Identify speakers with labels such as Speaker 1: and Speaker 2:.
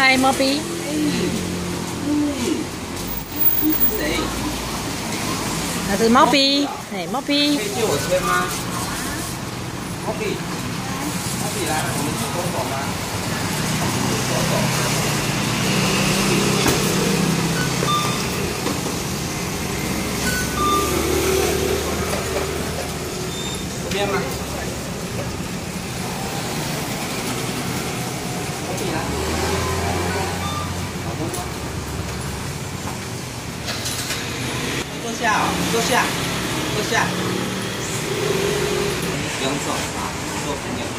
Speaker 1: 嗨，Moby。
Speaker 2: 你是谁？
Speaker 1: 那是 Moby，哎，Moby。
Speaker 2: 可以借我签吗？Moby，来，我们去走走吗？走走。这边吗？Moby来。坐下哦，坐下，坐下。不用坐，做朋友。